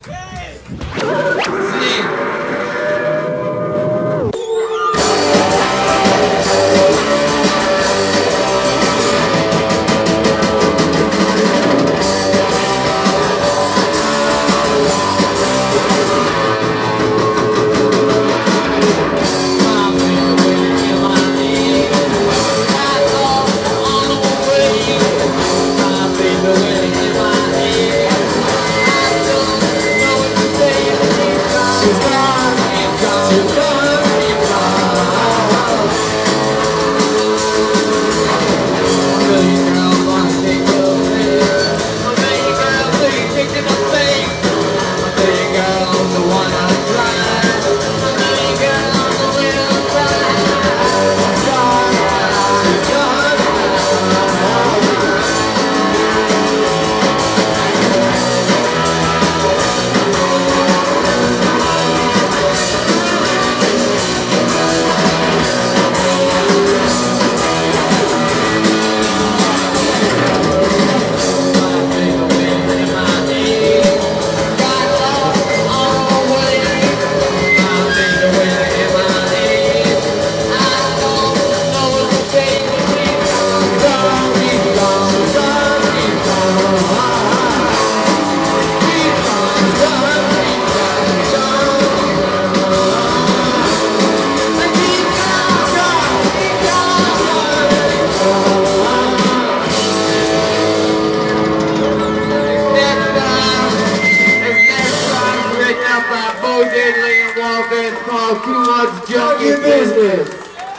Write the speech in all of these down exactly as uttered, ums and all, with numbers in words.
Too much junkie business.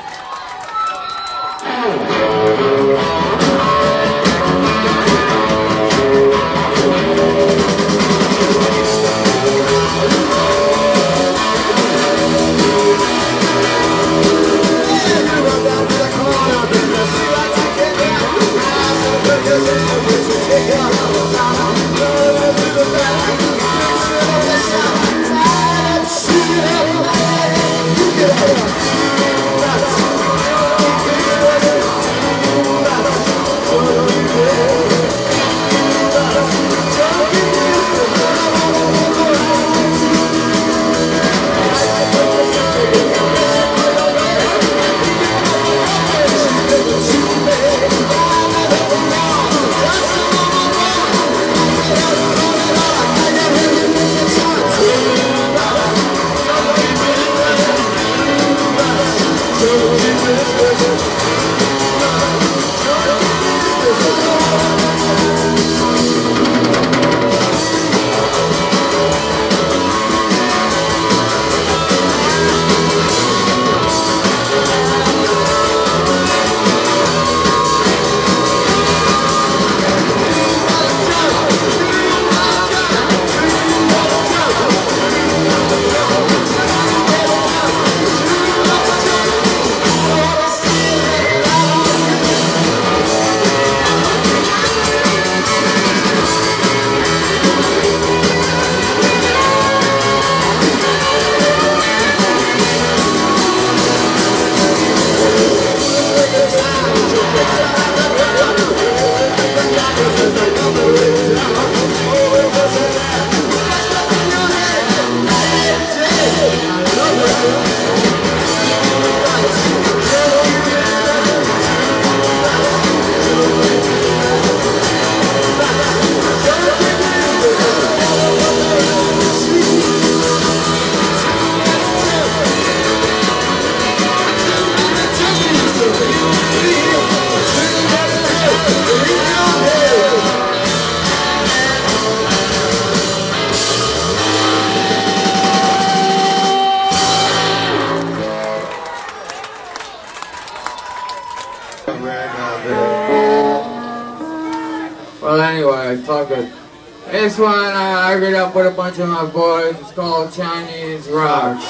Well, anyway, fuck it. This one I argued up with a bunch of my boys. It's called Chinese Rocks.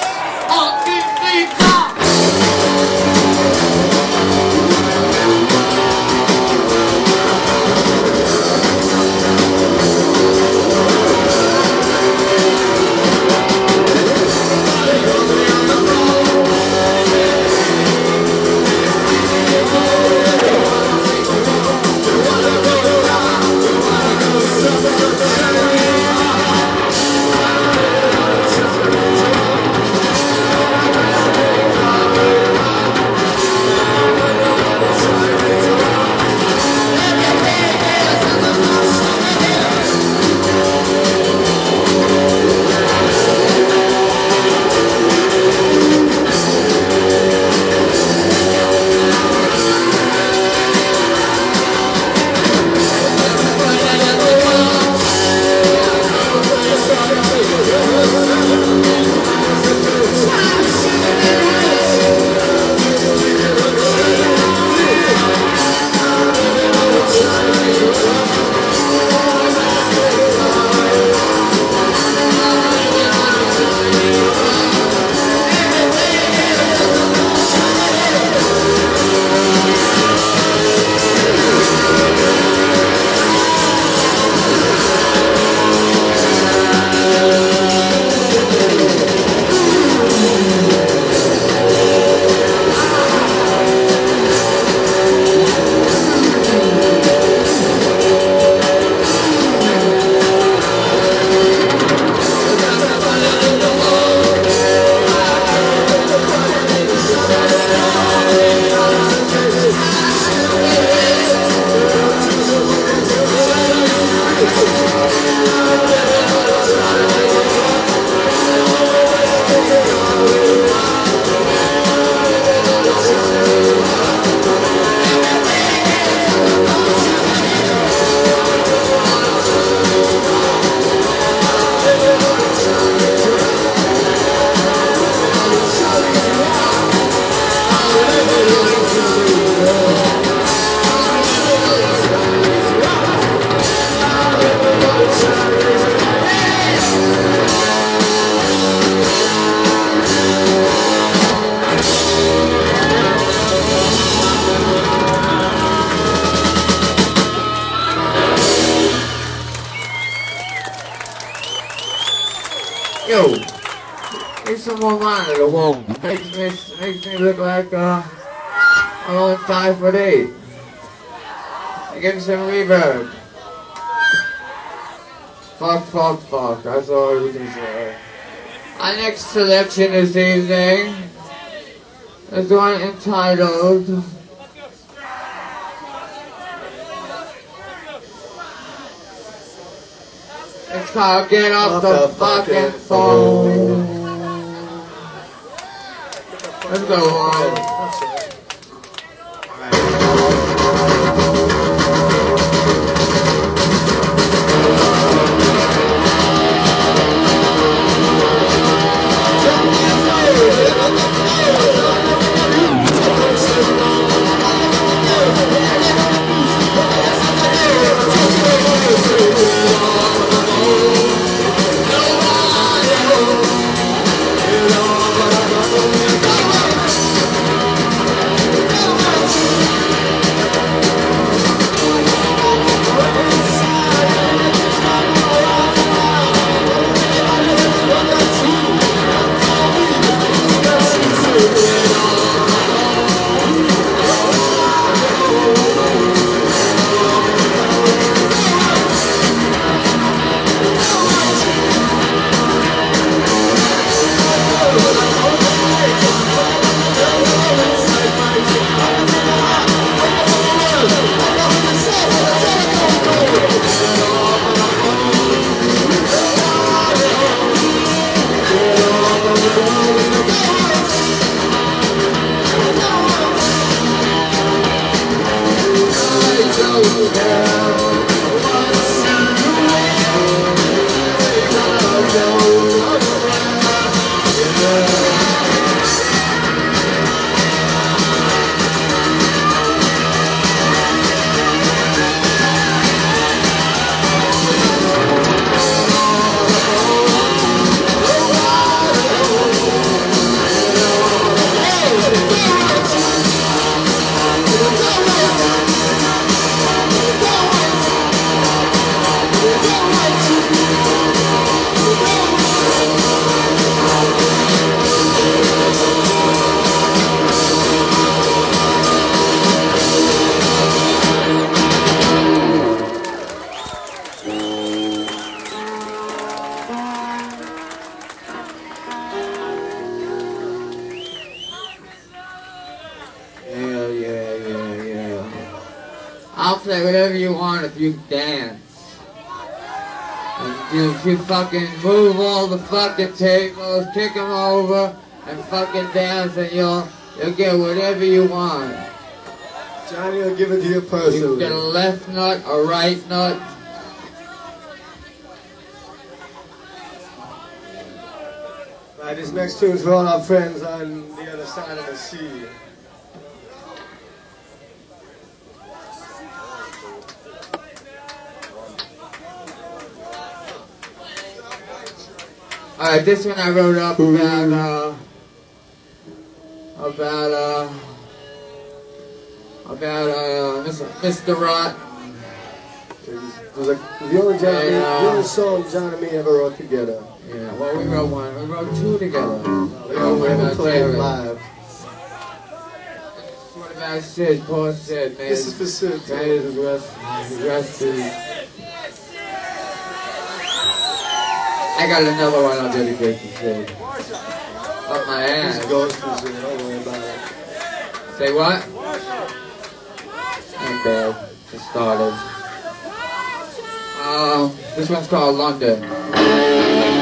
We'll be right back. Yo, there's some more line of the wall. Makes me, makes me look like uh, I'm only five foot eight. I give me some reverb. Fuck, fuck, fuck. That's all we can say. Our next selection this evening is one entitled It's called Get Off the, the Fucking Phone. Let's go on. I'll play whatever you want if you dance. If you, if you fucking move all the fucking tables, kick them over, and fucking dance, and you'll, you'll get whatever you want. Johnny will give it to you personally. You get a left nut, a right nut. Alright, this next tune's for all our friends on the other side of the sea. Alright, this one I wrote up about, uh, about, uh, about, uh, Mister Rot. It was like the only, John, And, uh, the only song John and me ever wrote together. Yeah, well, we wrote one. We wrote two together. We We don't wrote one ever about play it Jerry. live. What about Sid? Poor Sid, man. This is for Sid. Man, his rest, his rest is... I got another one I'll dedicate to Sid. Up my He's ass. a ghost for Sid, don't worry about it. Say what? Ain't bad. Just started. Um, this one's called London.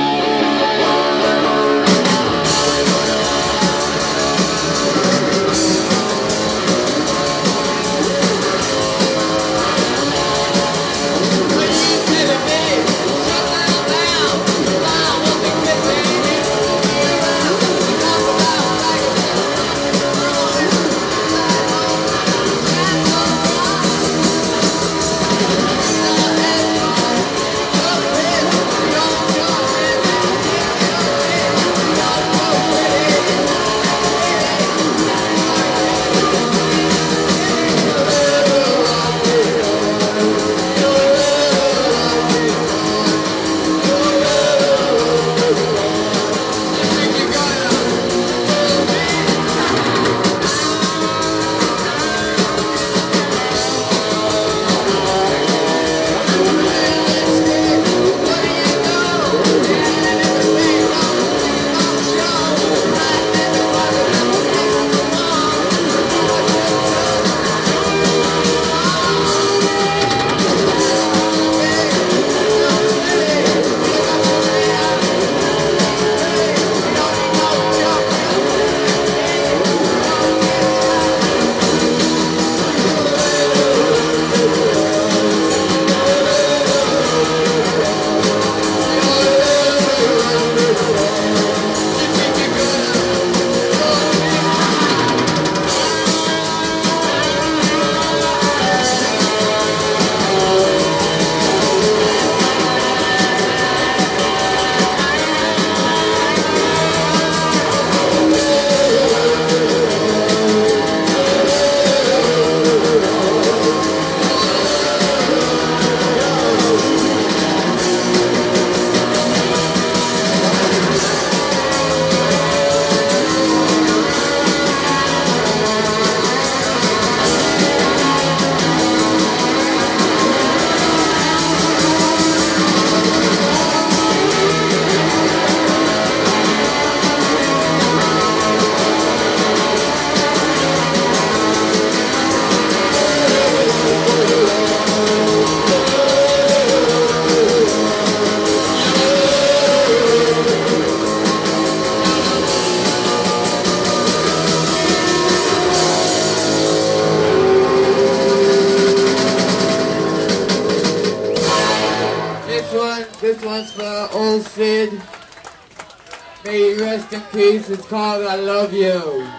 Don't Soul Sid. May you rest in peace. It's called I Love You.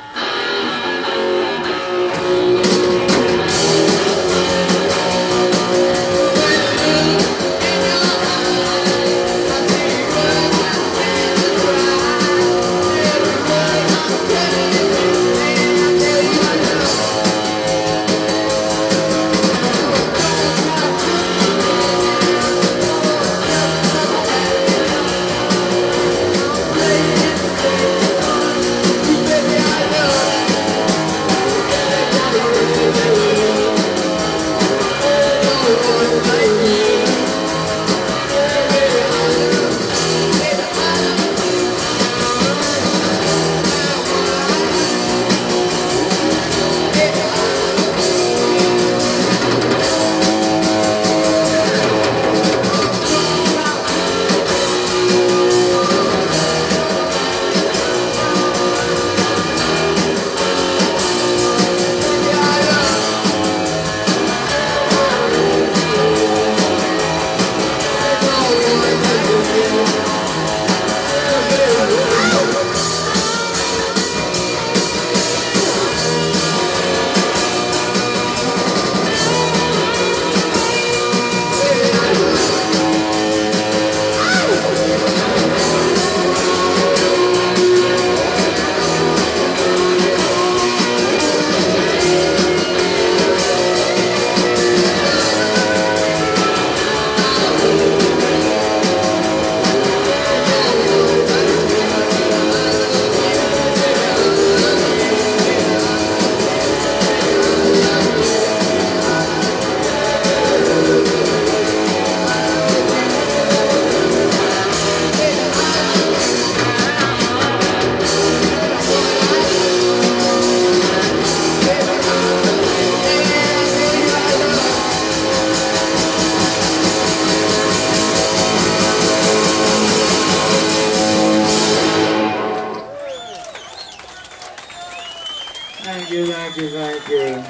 Thank you, thank you, thank you.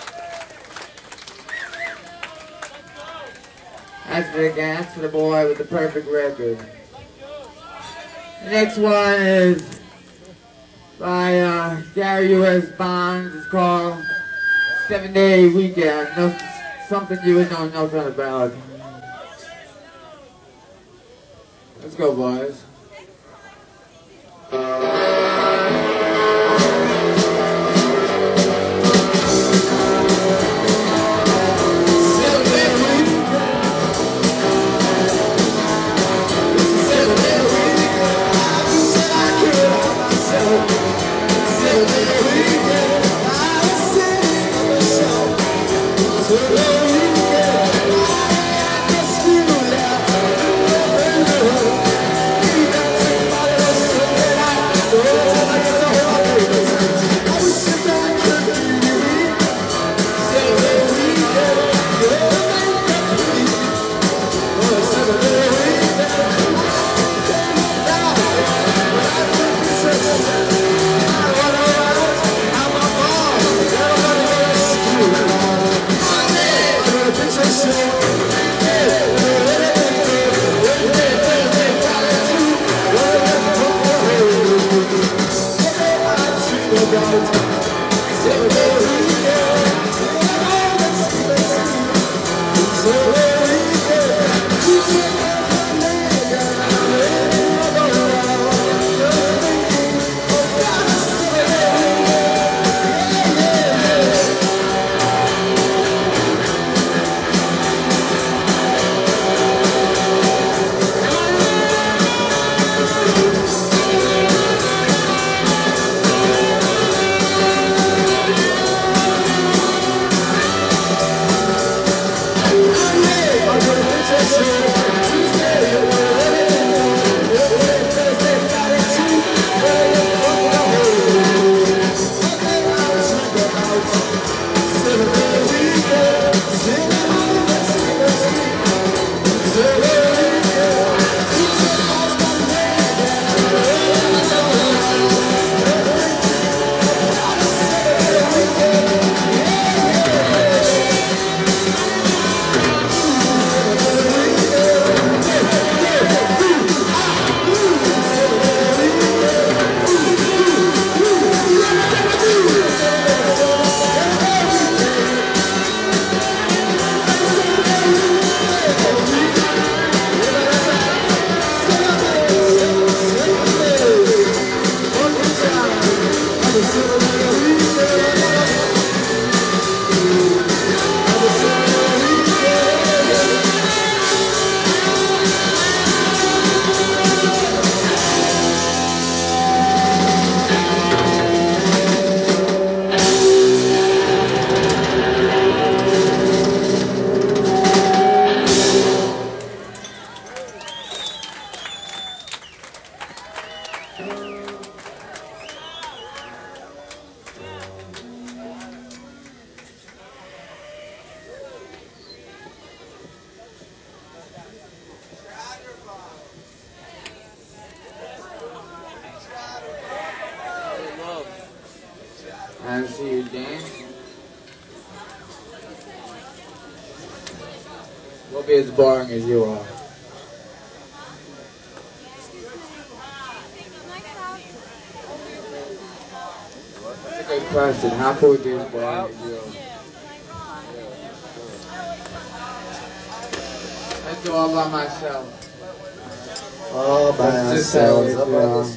That's for the that's for the boy with the perfect record. The next one is by uh, Gary U S Bonds. It's called Seven Day Weekend. No, something you would know nothing about. Let's go, boys. I see you dance. We'll be as boring as you are. That's a good question. How could we be as boring as you are? Let's do all by myself. All by Let's just ourselves. say, Up yeah. on this.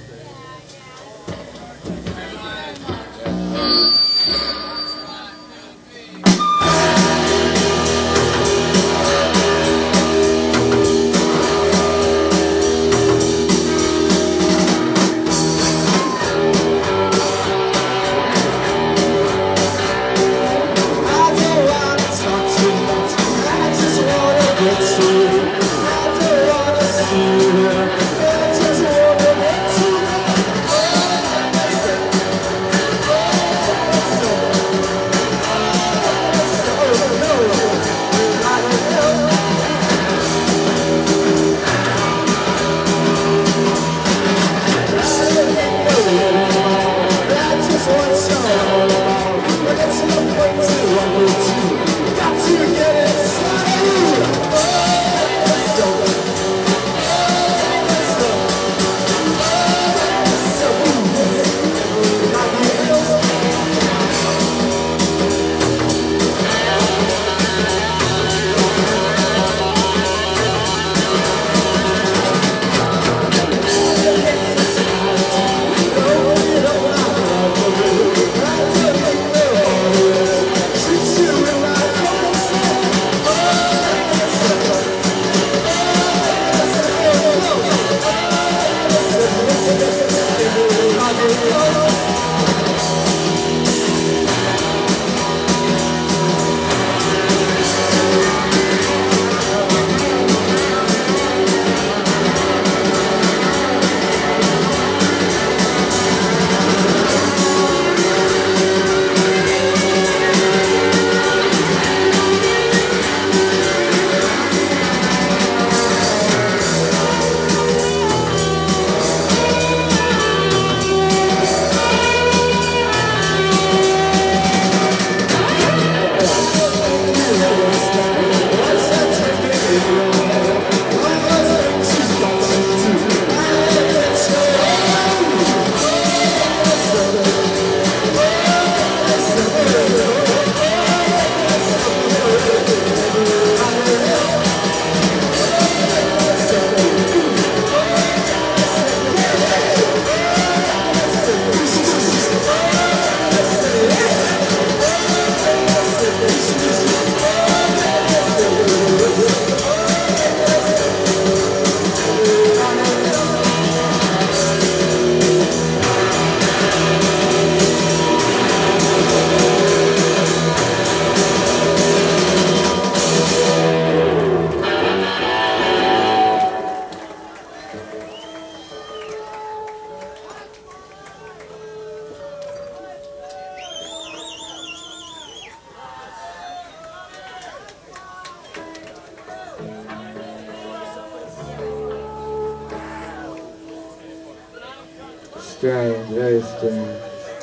Strange, very strange.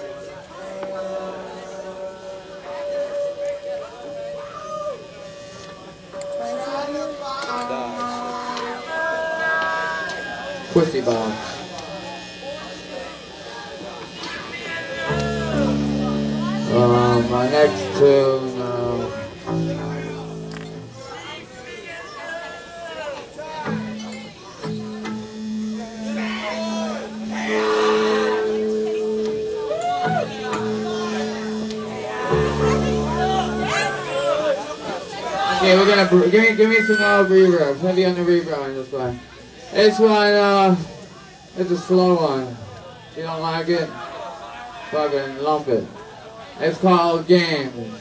Pussy box. Um, my next tune, um, okay, we're gonna br- give me give me some more reverb. Heavy on the reverb on this one. This one, uh, it's a slow one. If you don't like it, fucking lump it. It's called Games.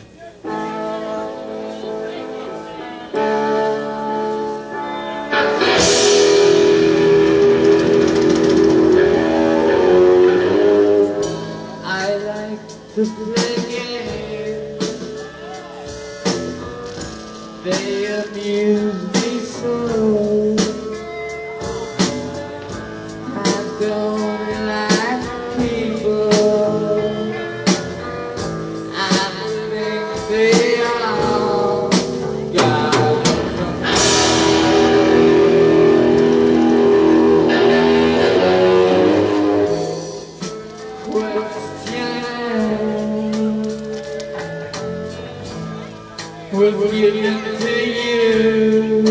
don't like people. I think they all got was given to you.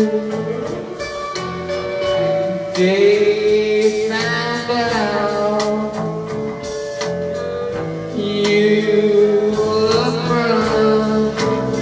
They found out you were from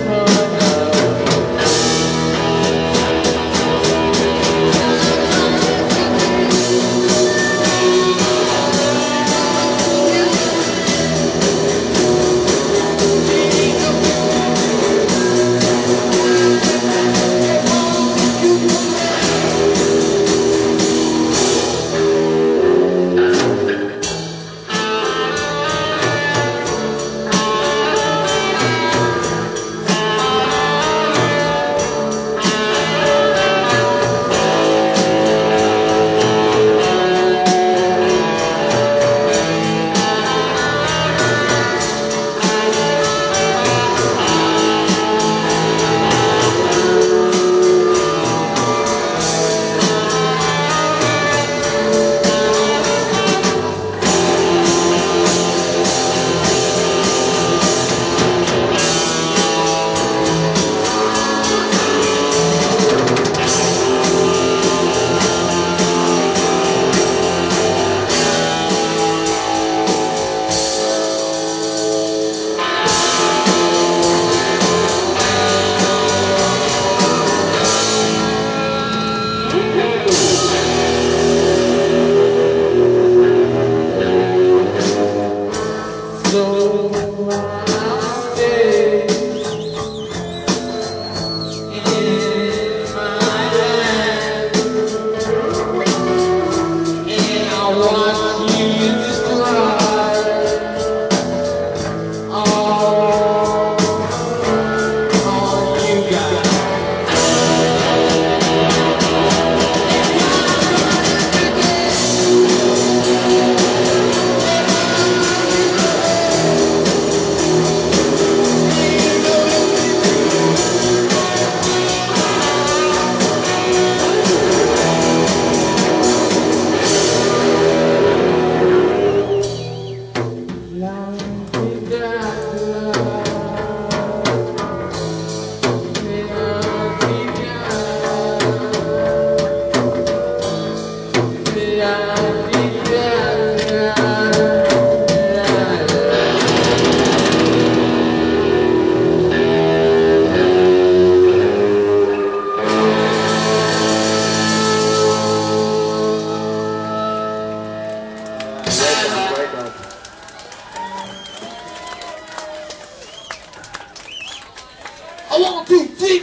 I want to see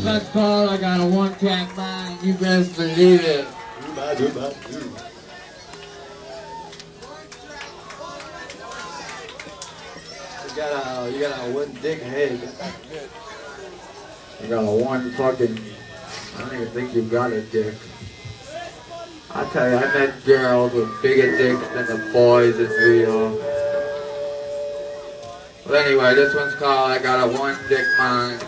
that's called I Got a One-Track Mind. You best believe it. You got a, you got a one dick head. You got a one fucking... I don't even think you got a dick. I tell you, I met girls with bigger dicks than the boys in New York. But anyway, this one's called I Got a One Dick Mind.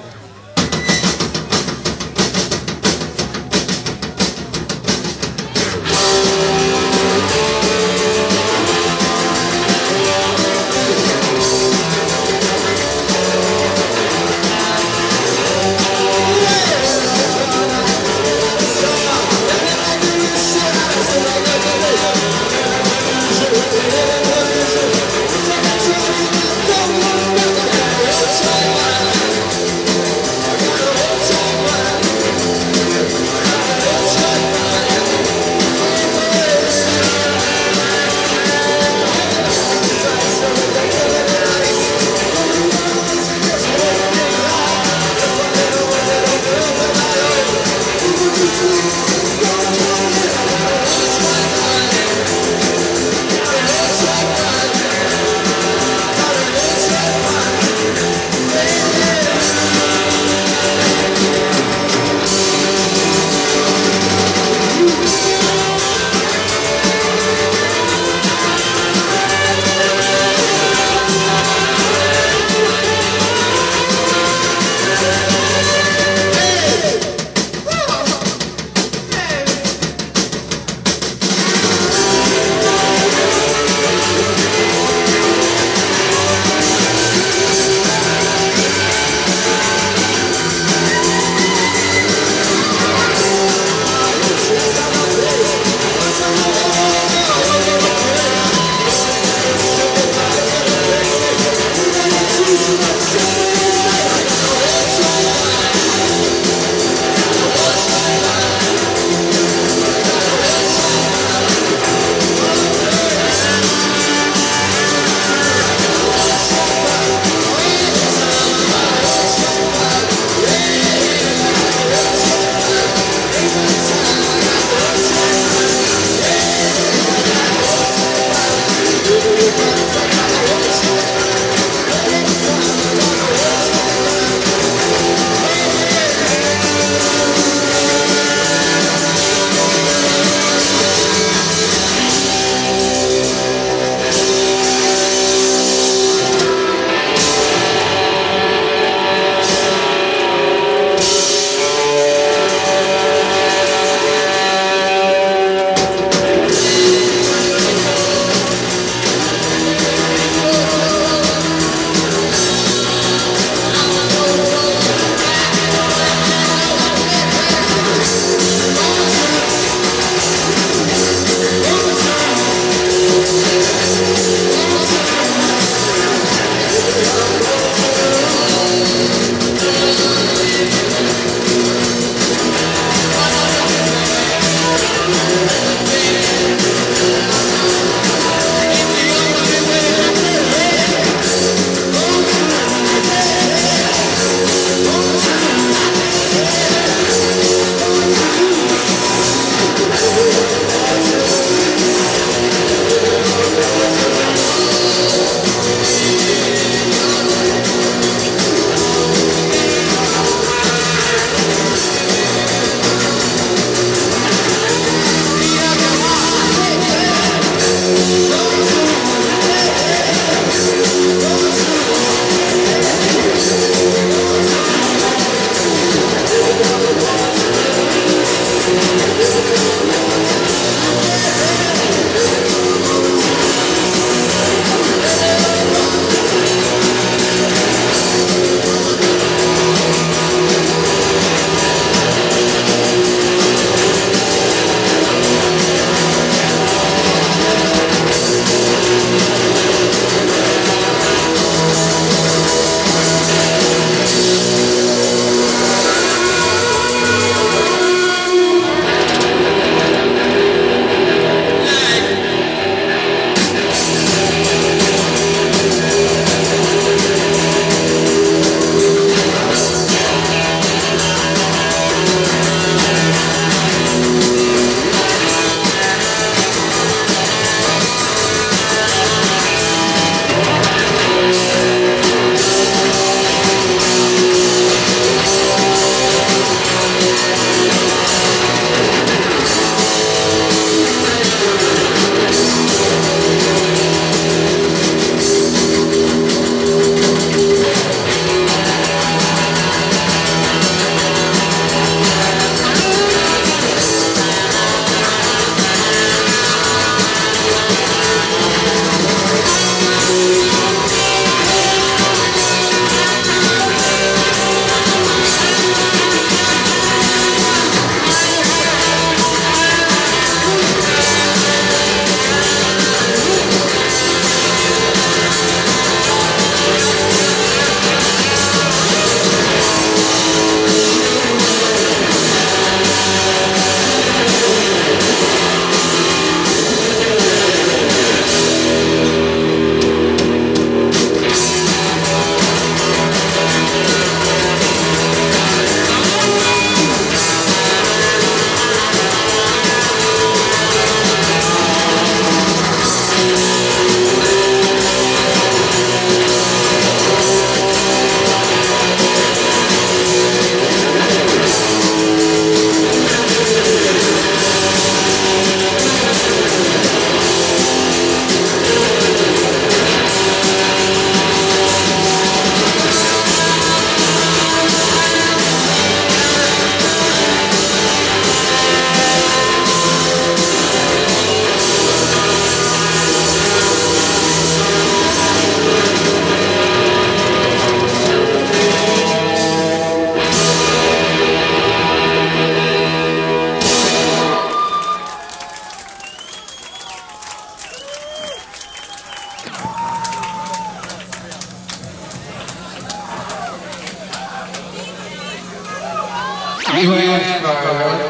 You asked for it.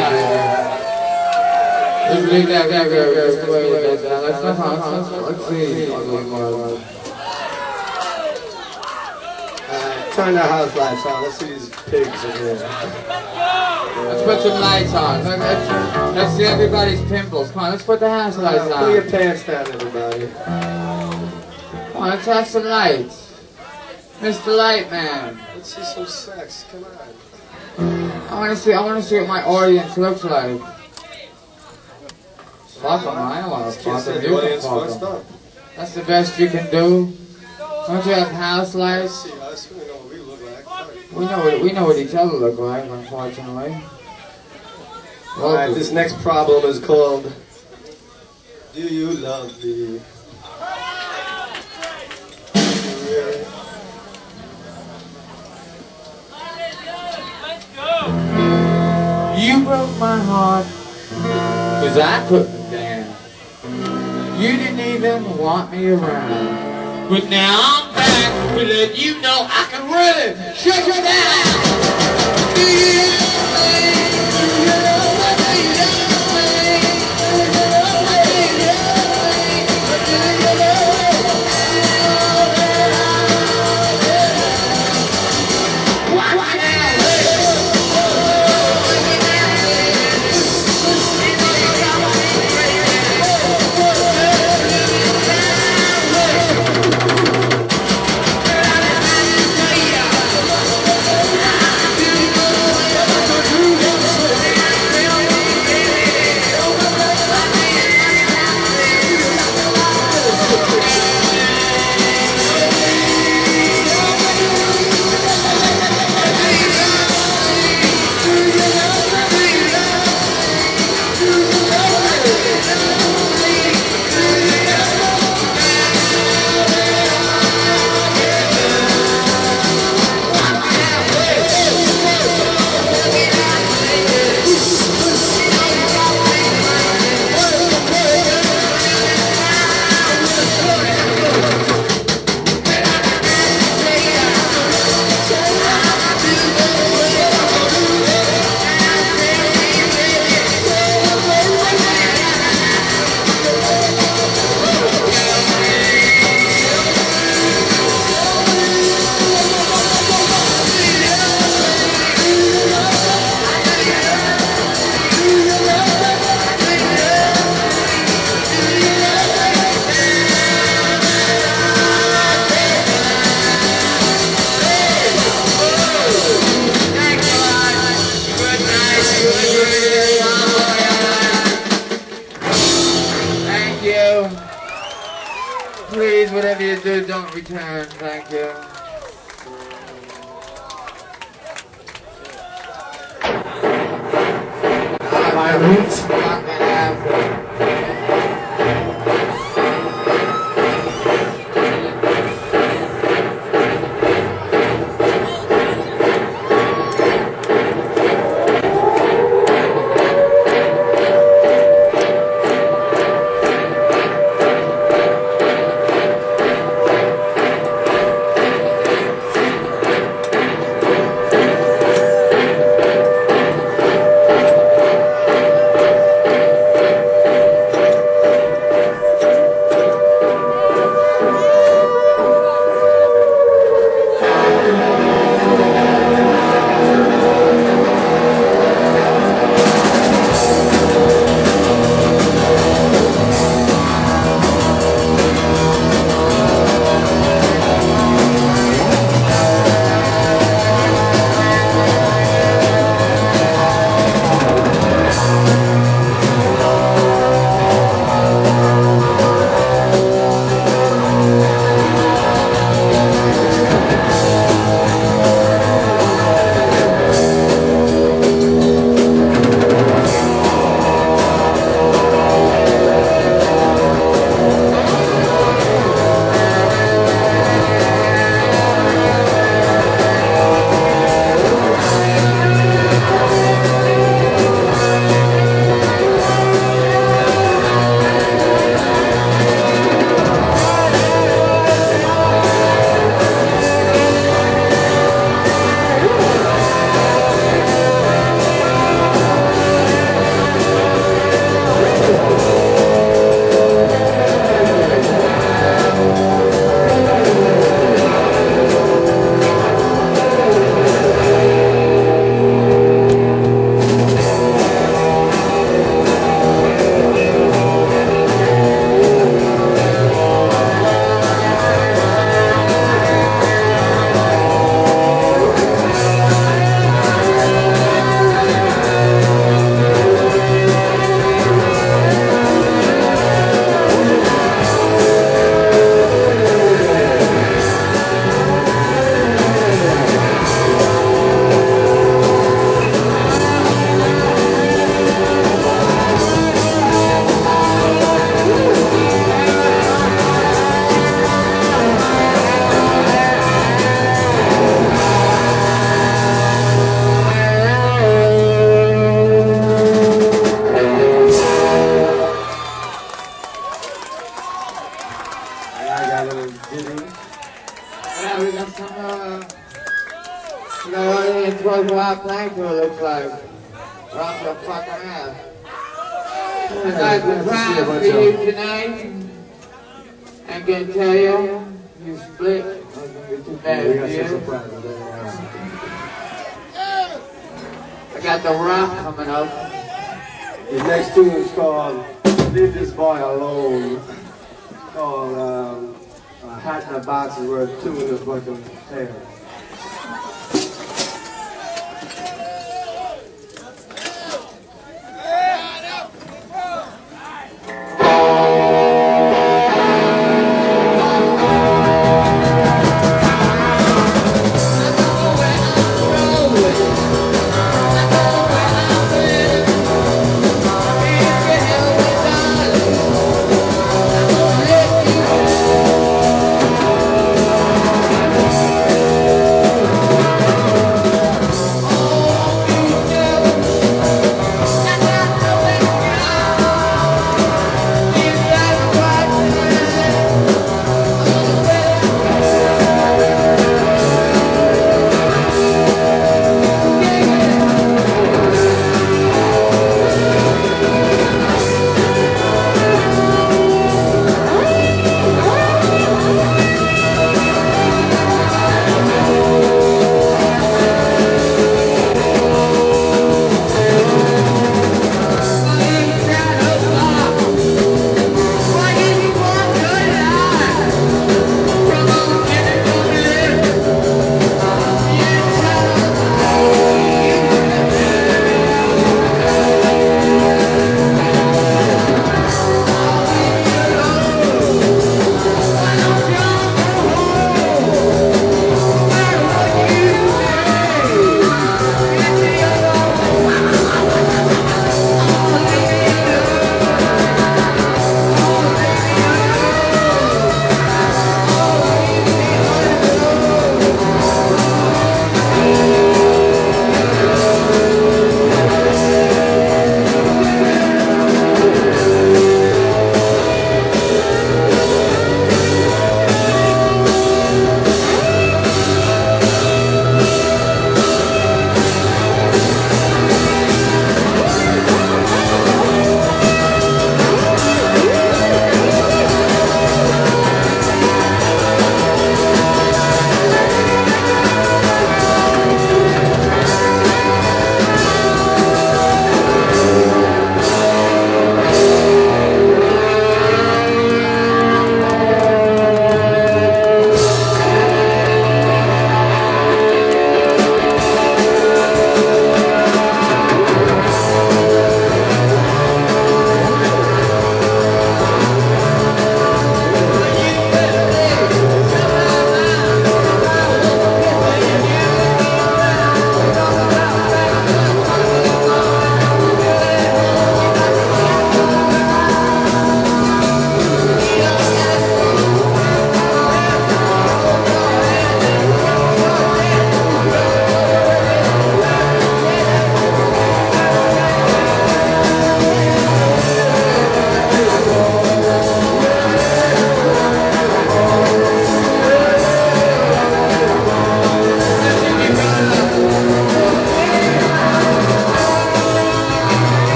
Let's leave that guy go. Let's play with that. Let's not. Let's see. Alright, turn the house lights on. Let's see these pigs in here. Let's put some lights on. Let's, let's, let's see everybody's pimples. Come on, let's put the house lights on. Put your pants down, everybody. Come on, let's have some lights. Mister Lightman. Let's see some sex. Come on. I want to see. I want to see what my audience looks like. Fuck them. I don't want to fuck them. You can fuck them. That's the best you can do. Don't you have house lights? See us. We know what we look like. We know what we know what each other look like. Unfortunately. All right. This next problem is called "Do You Love Me?" You broke my heart, cause I put me down. You didn't even want me around. But now I'm back to let you know I can really shut you down. Do you love me? Do you love me? Do you love me? Please, whatever you do, don't return. Thank you. My roots not gonna have. audience was what Plankton looks like. Rock the fucking ass. I'd like to try for you tonight. I can tell you, you split. It's too bad for you. I got the Rock coming up. The next tune is called Leave This Boy Alone. It's called um, A Hat in a Box is worth two in a fucking tail. Thank you.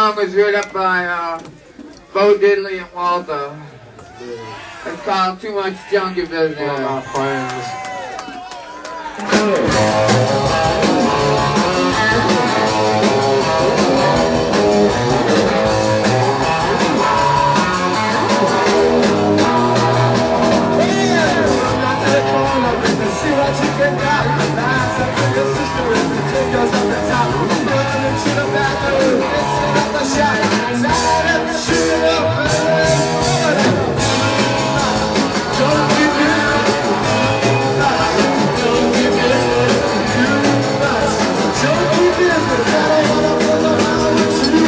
song was written by uh, Bo Diddley and Walter. It's called Too Much Junkie Business. One of my friends. See what you can got. Last up in your sister with the tickers up the top. Running into the bathroom, mixing up the shot. Side up, shoot it up, don't give it. Don't give it. Too much. Don't give it. I don't wanna pull around with you.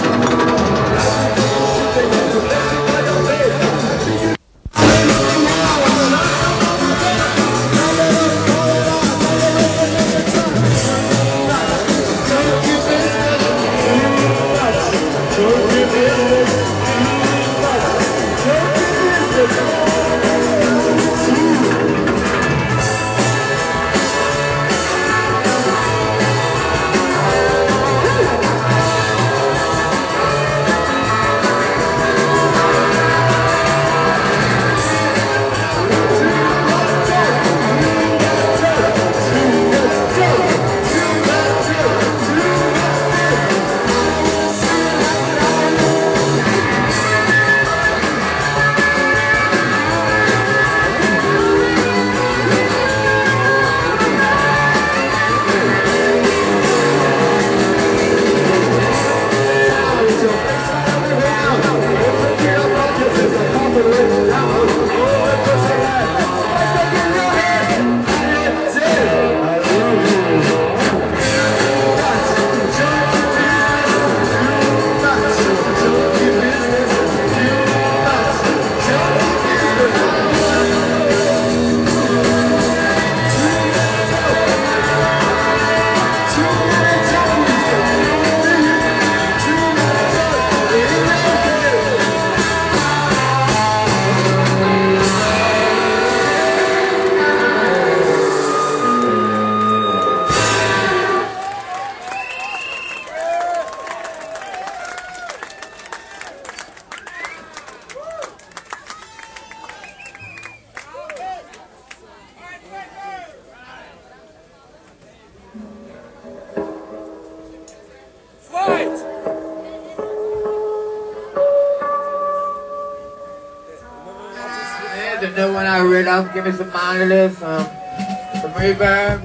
The new one I read off, give me some monitors, some, some reverb,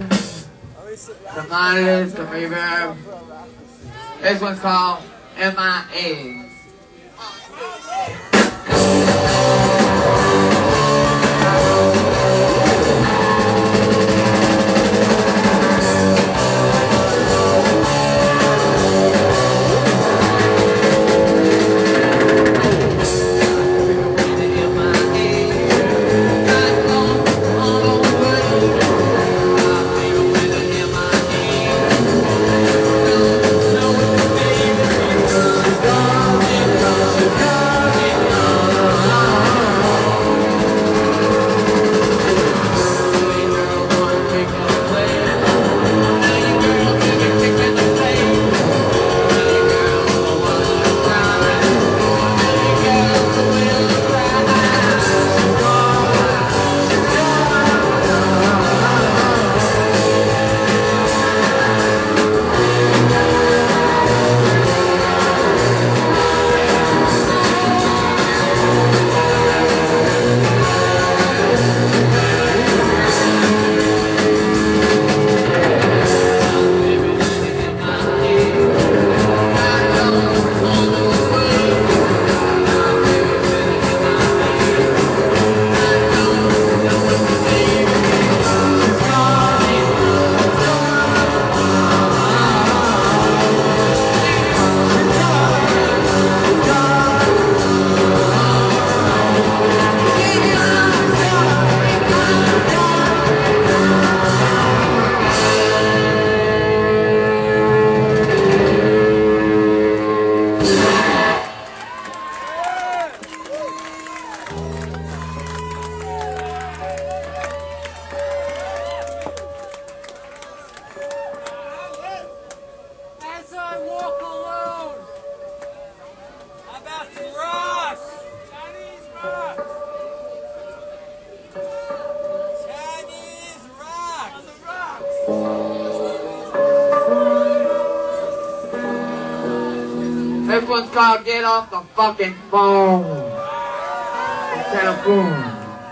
some monitors, some reverb. This one's called M I As. Gone. called Get Off the Fucking Phone. Telephone.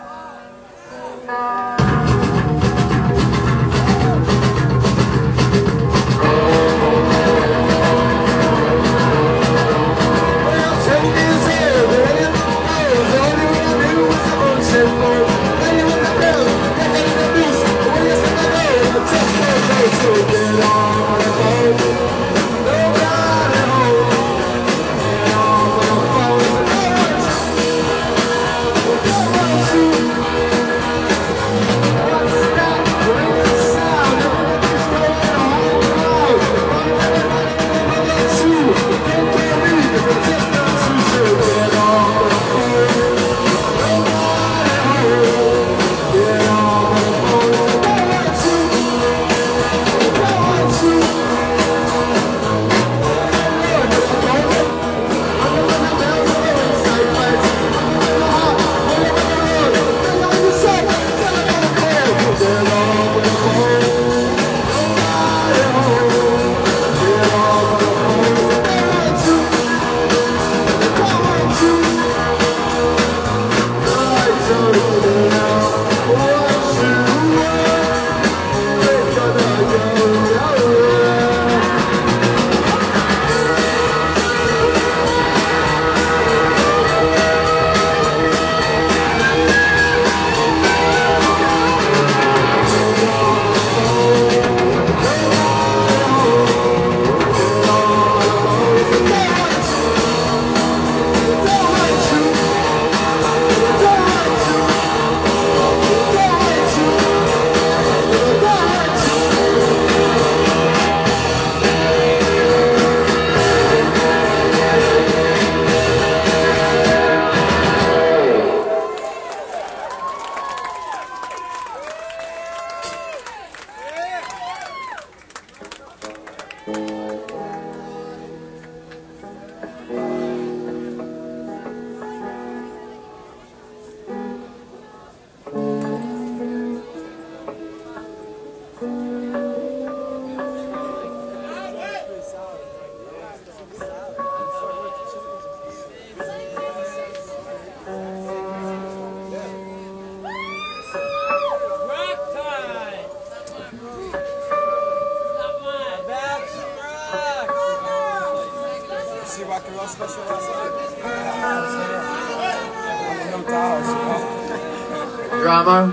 Drama.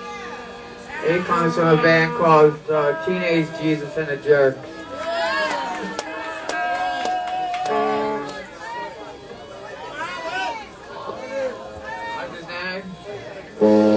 It comes from a band called uh, Teenage Jesus and the Jerks. What's his name?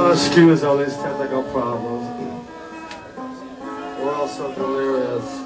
Excuse all these technical problems. We're all so delirious.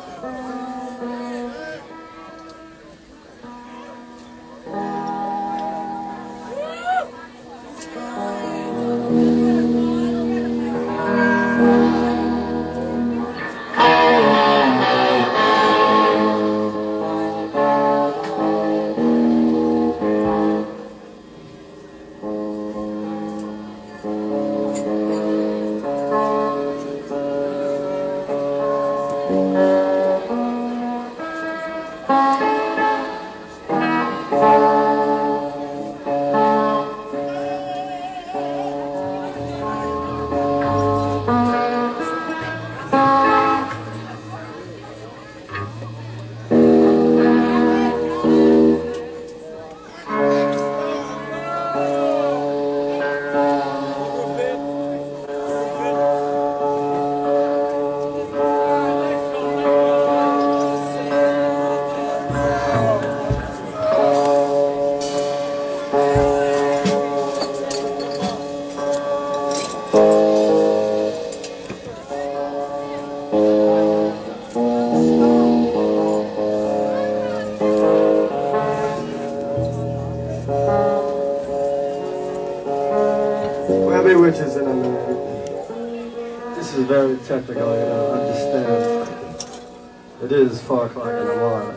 We'll be witches in a minute. This is very technical, you know, understand. It is four o'clock in the morning.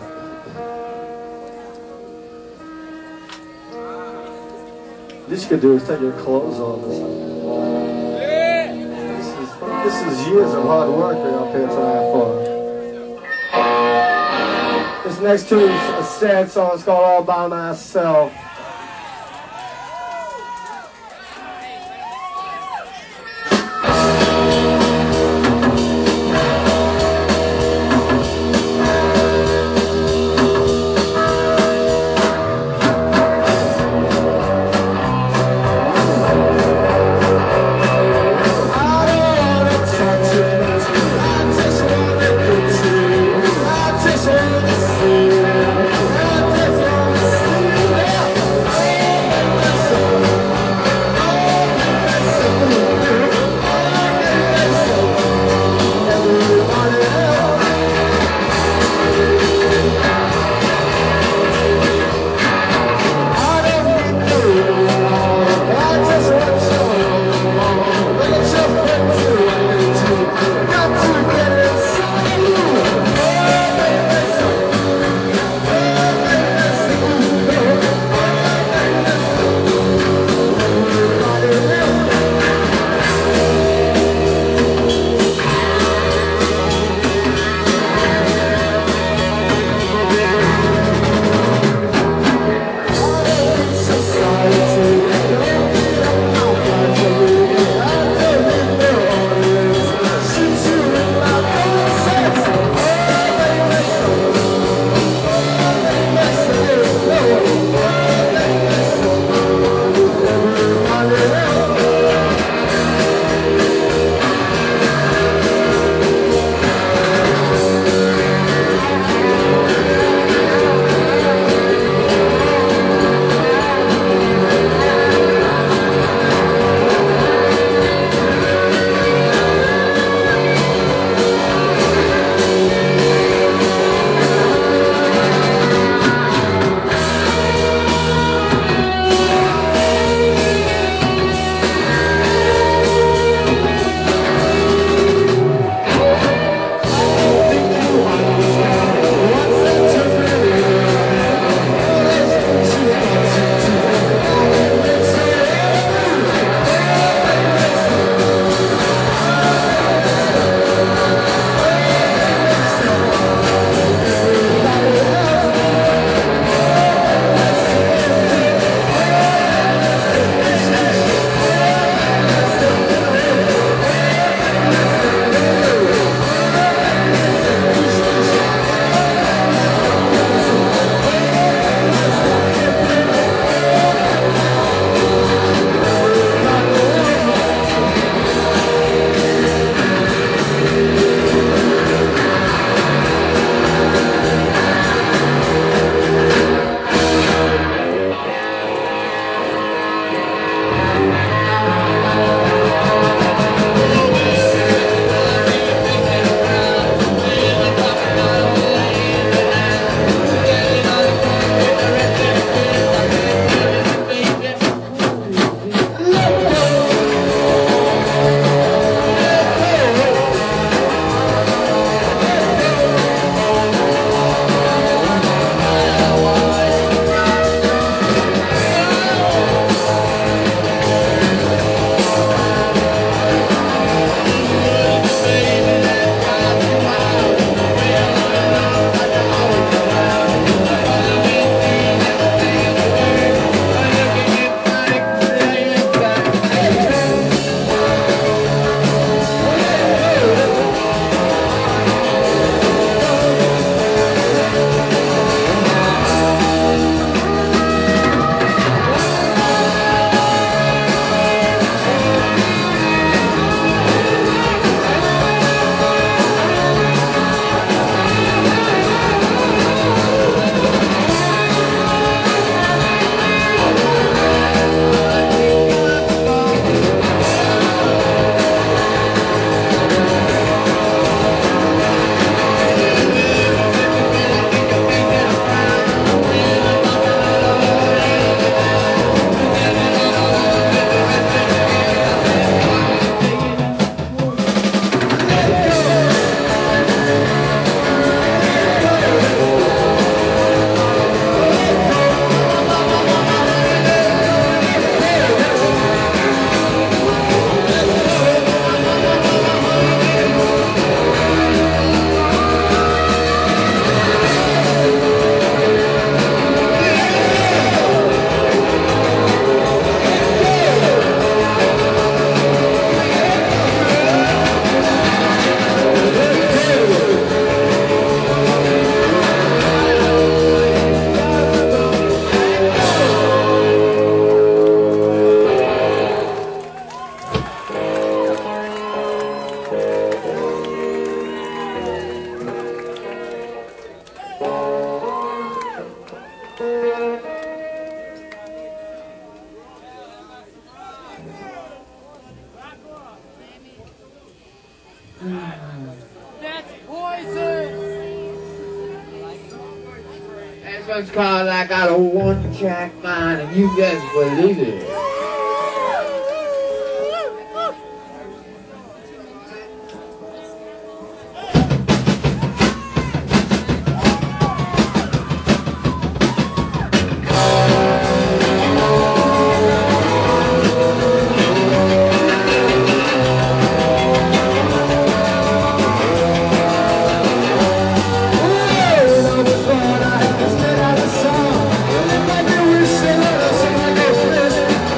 What you could do is take your clothes off or something. This is, this is years of hard work you're up here tonight for. This next tune is a sad song. It's called All By Myself. Yeah. one's called I Got a One-Track Mind, and you best believe it. Instead of the song, it might be wishing that I sing like a fish.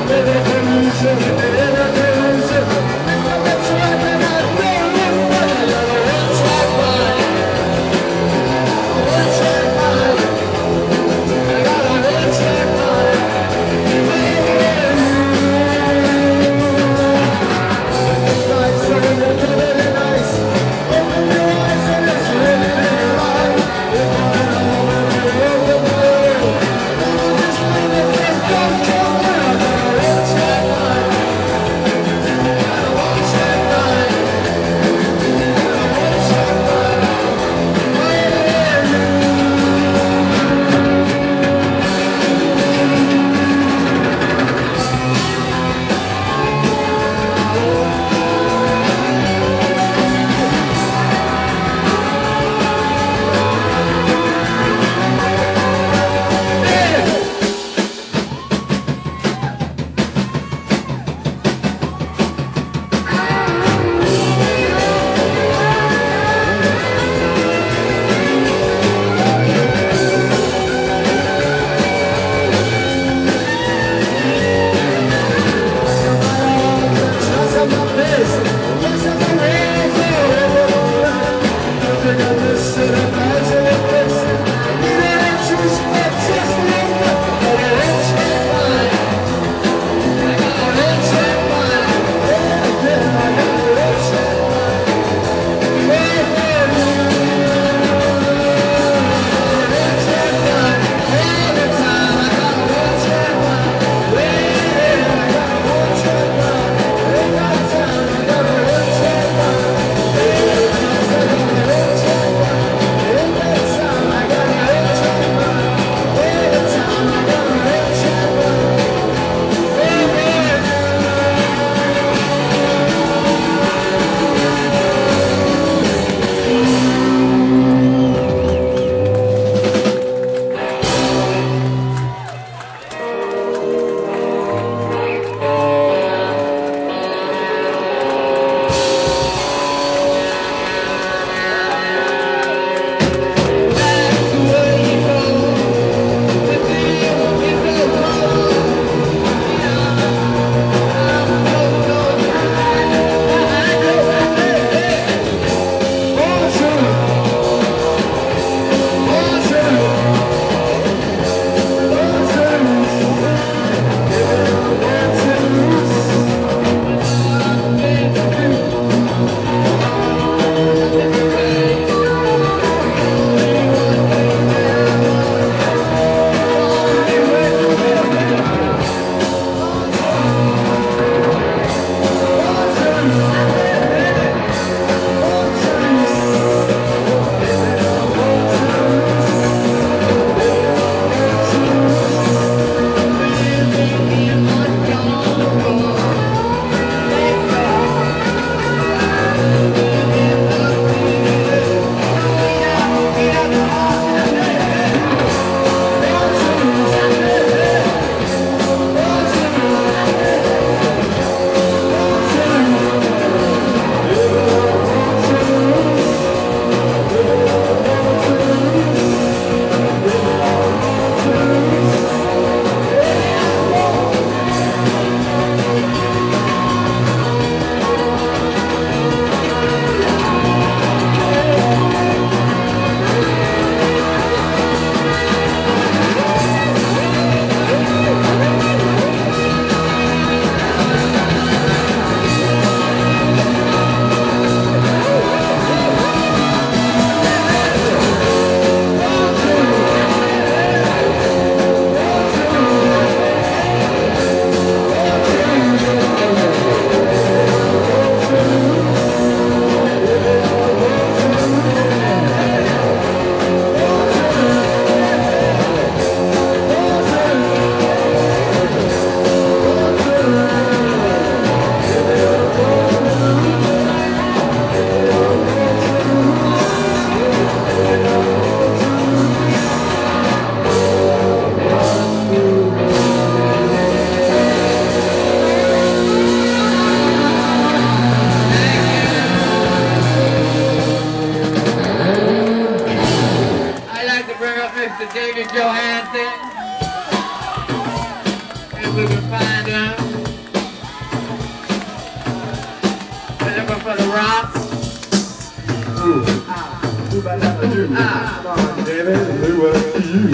about that to do. Come on, David, do what to you.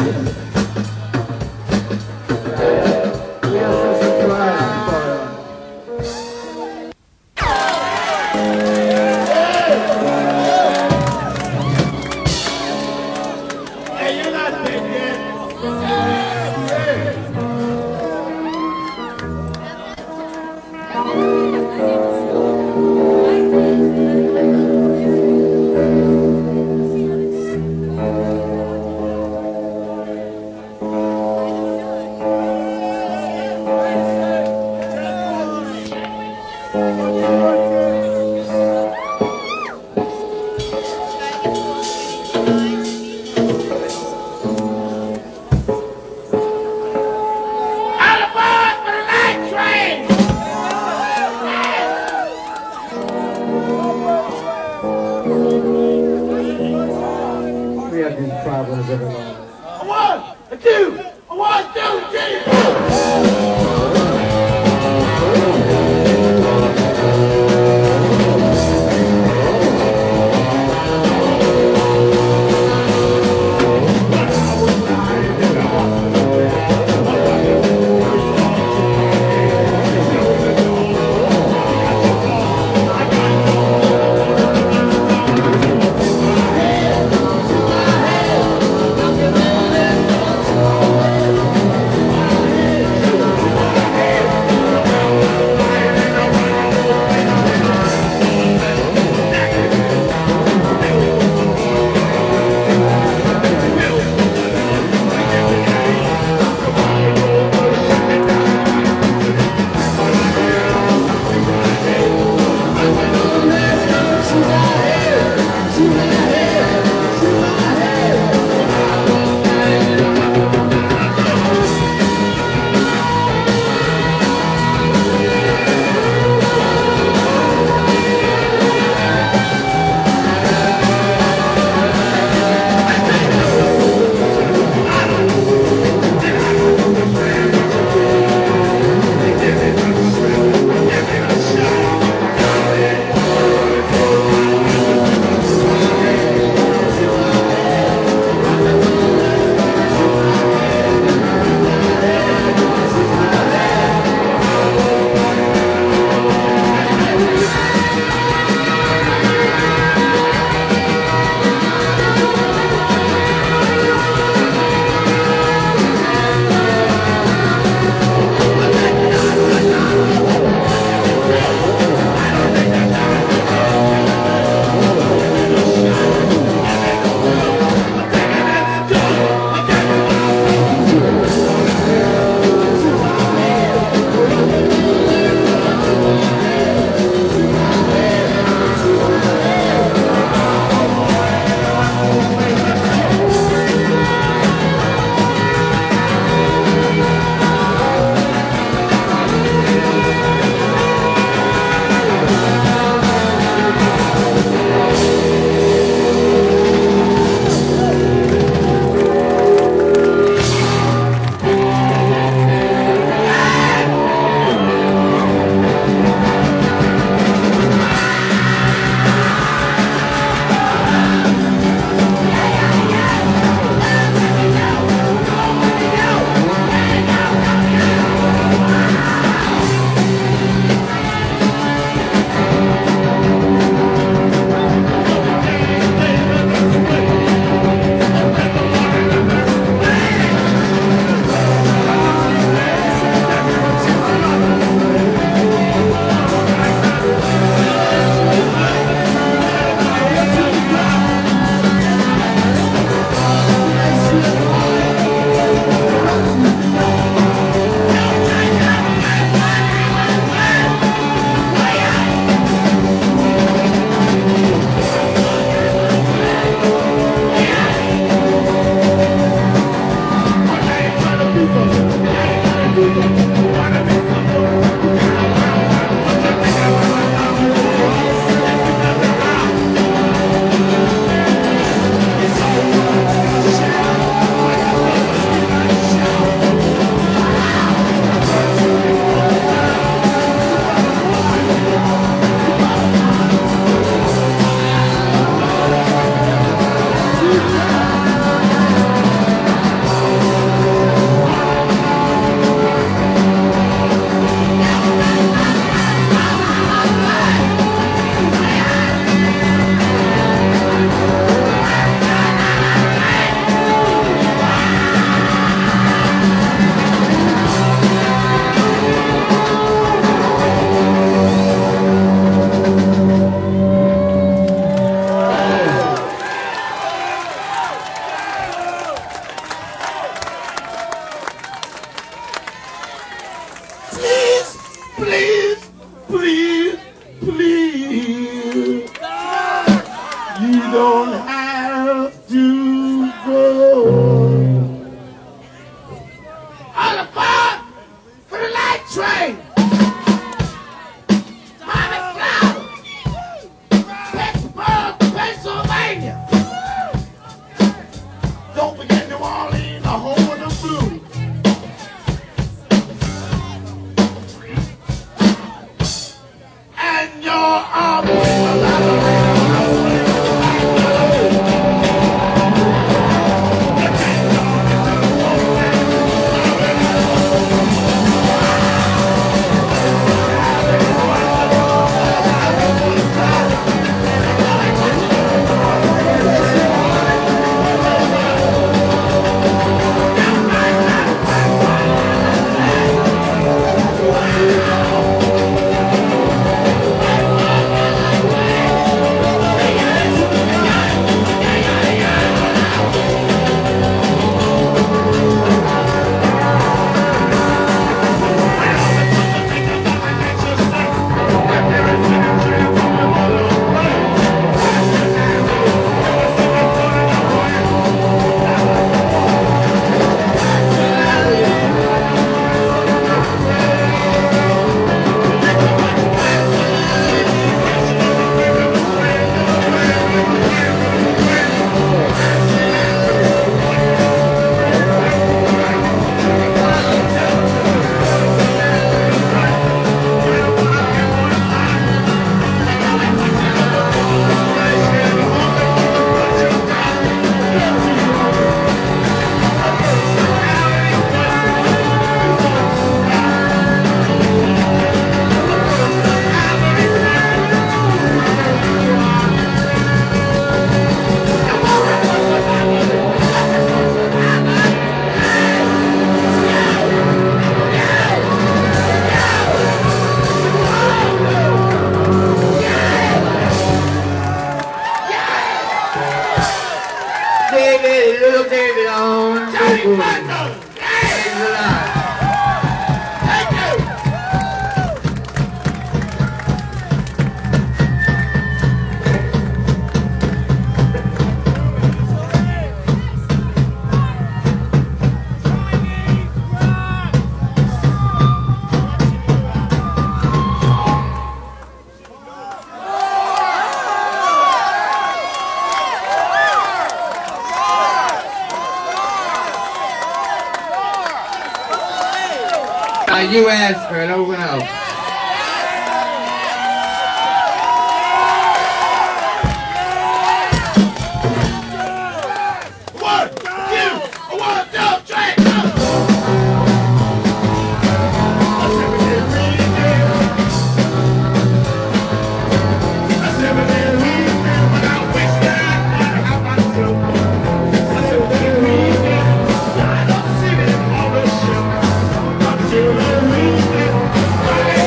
Yes, it's a drive for you. We have these problems every morning. A one, a two, a one, two, three. Thank please, please, you don't have to go. All aboard for the night train. Tommy Flowers, Pittsburgh, Pennsylvania. Don't forget New Orleans, the home of the blues. And your arm will David, little David on. Johnny Quanto. Thanks a lot. Thank you. Uh, you asked for it, open up. One, two, one, two, three, go. I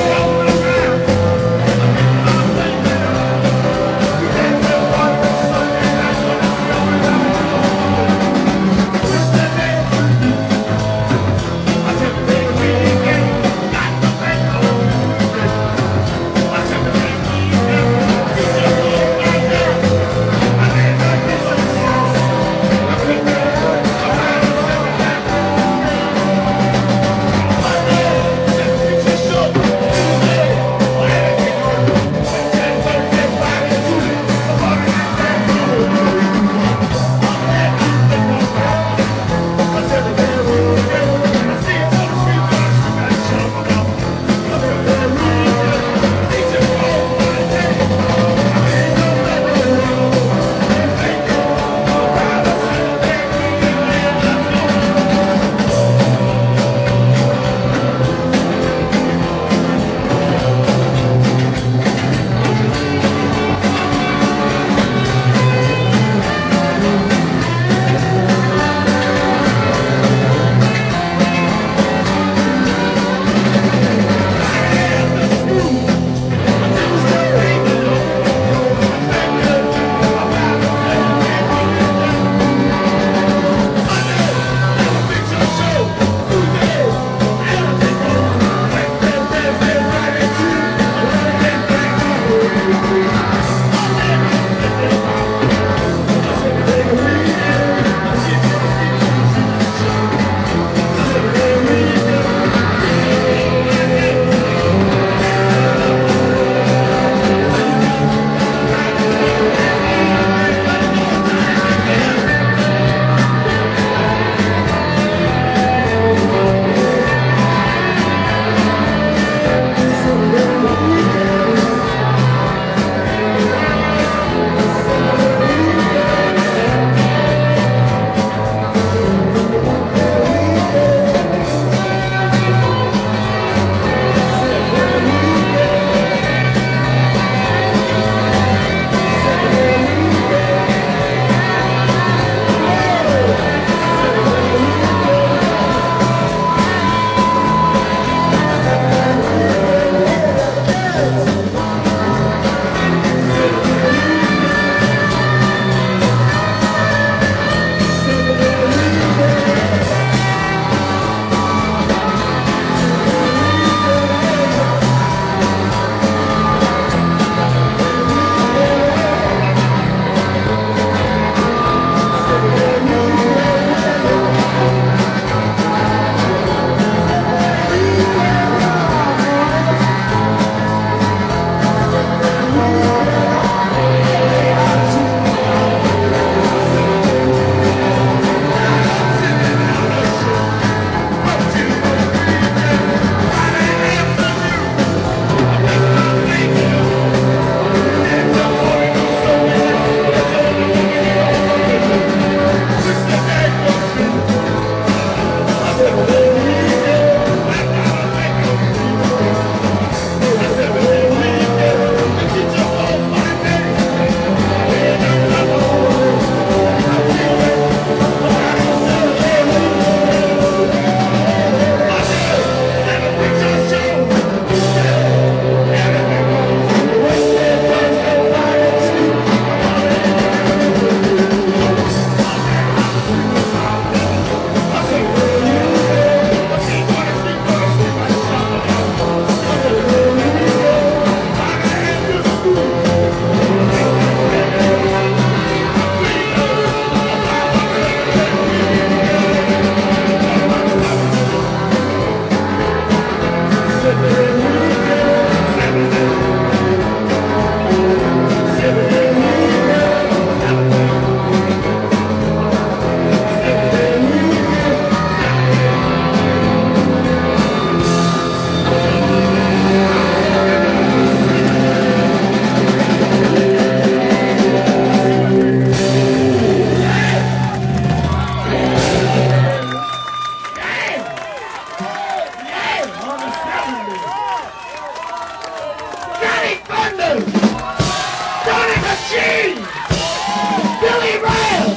Johnny Thunder, Johnny Machine, Billy Ray,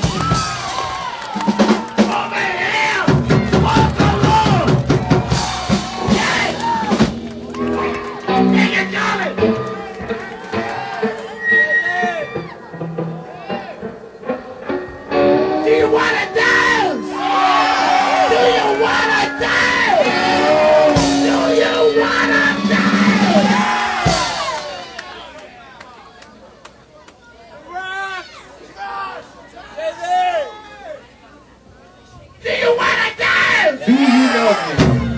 Bobby Hill, Walter Lord, yeah, King of Johnny. Do you wanna dance? Do you wanna dance? Do you wanna dance? Do you wanna dance? Do you know me?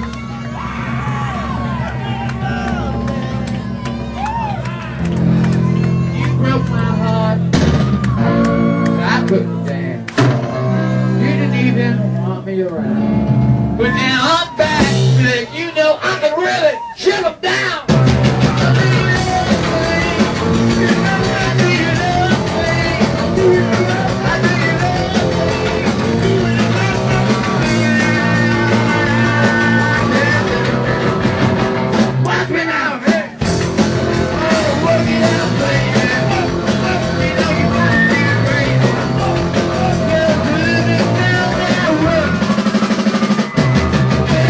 You broke my heart, so I couldn't dance. You didn't even want me around. But now I'm back, and you know I can really shut them down. Watch me now, hey! Oh, work it out, baby. You know you gotta be crazy. You're good down that road.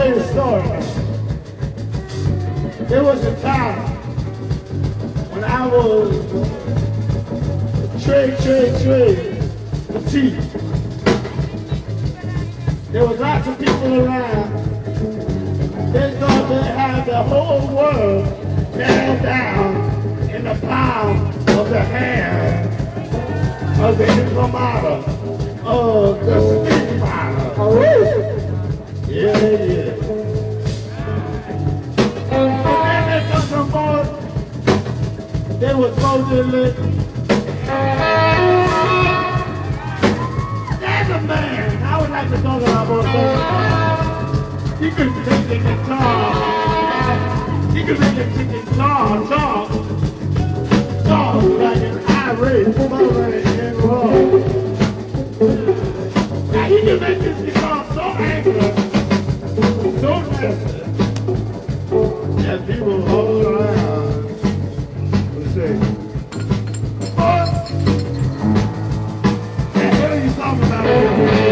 tell you a story. There was a time when I was trade, trade, trade for tea. There was lots of people around. They thought they had the whole world nailed down in the palm of the hand of the imprimatur, of the stigmata. Oh, yeah, yeah. And then they took some more. They were supposedly. There's a man. I would like to talk about that. He could take the guitar. He could make a guitar talk. Talk like an irate, mother and roll. Now he can make this guitar so angry, so nasty, that people all around would say, "What the hell are you talking about here?"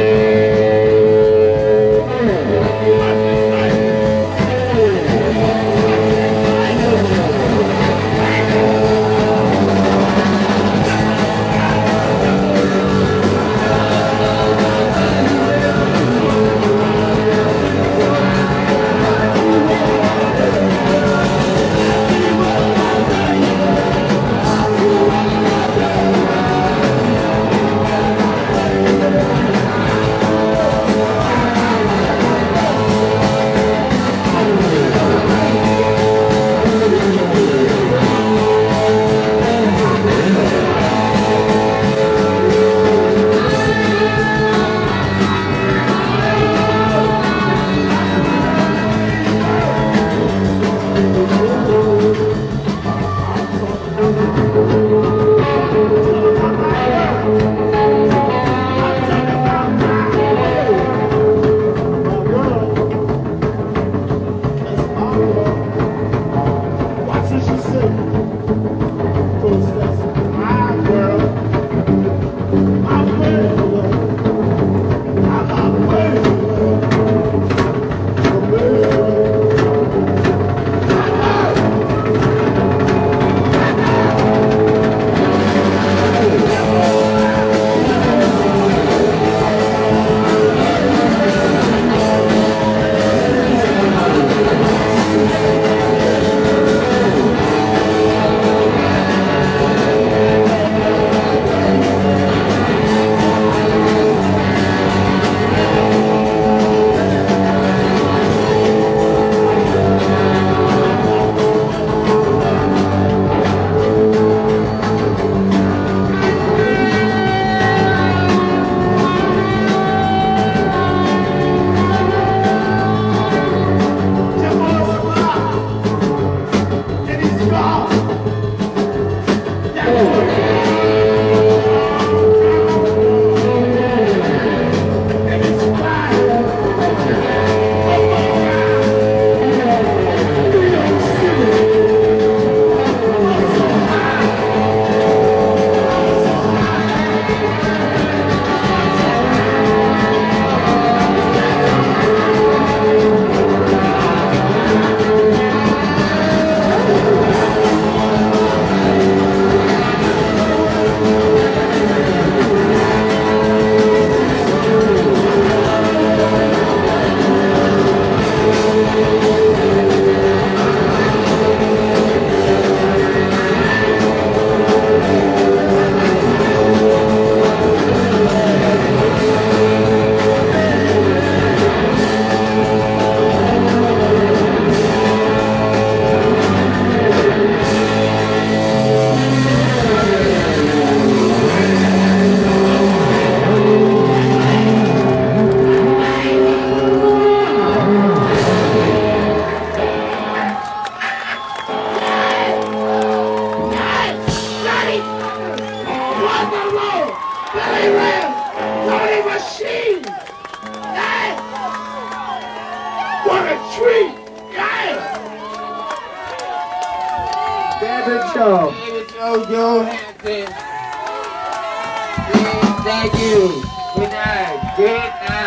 David Shaw. David Shaw, Johansson. Thank you. Good night. Good night.